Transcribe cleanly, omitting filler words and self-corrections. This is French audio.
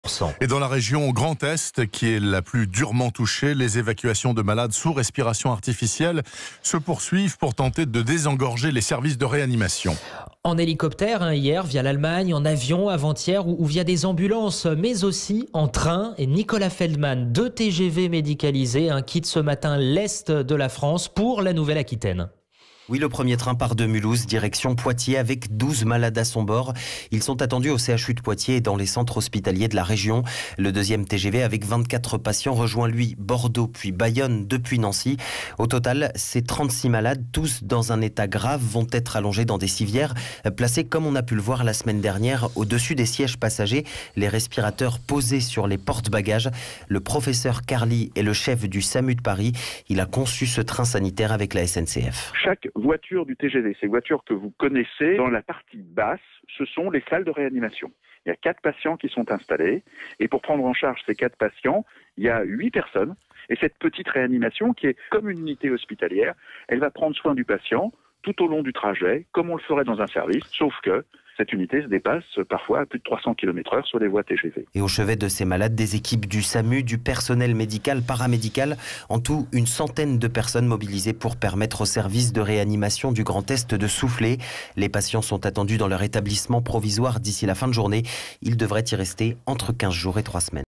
Et dans la région Grand Est, qui est la plus durement touchée, les évacuations de malades sous respiration artificielle se poursuivent pour tenter de désengorger les services de réanimation. En hélicoptère, hier, via l'Allemagne, en avion avant-hier ou via des ambulances, mais aussi en train. Et Nicolas Feldman, 2 TGV médicalisés, quittent ce matin l'Est de la France pour la Nouvelle-Aquitaine. Oui, le premier train part de Mulhouse, direction Poitiers, avec 12 malades à son bord. Ils sont attendus au CHU de Poitiers et dans les centres hospitaliers de la région. Le deuxième TGV, avec 24 patients, rejoint lui Bordeaux puis Bayonne depuis Nancy. Au total, ces 36 malades, tous dans un état grave, vont être allongés dans des civières, placés comme on a pu le voir la semaine dernière, au-dessus des sièges passagers, les respirateurs posés sur les porte-bagages. Le professeur Carly est le chef du SAMU de Paris. Il a conçu ce train sanitaire avec la SNCF. Chaque voiture du TGV, ces voitures que vous connaissez, dans la partie basse, ce sont les salles de réanimation. Il y a 4 patients qui sont installés et pour prendre en charge ces 4 patients, il y a 8 personnes. Et cette petite réanimation, qui est comme une unité hospitalière, elle va prendre soin du patient tout au long du trajet, comme on le ferait dans un service, sauf que cette unité se dépasse parfois à plus de 300 km/h sur les voies TGV. Et au chevet de ces malades, des équipes du SAMU, du personnel médical, paramédical, en tout une centaine de personnes mobilisées pour permettre aux services de réanimation du Grand Est de souffler. Les patients sont attendus dans leur établissement provisoire d'ici la fin de journée. Ils devraient y rester entre 15 jours et 3 semaines.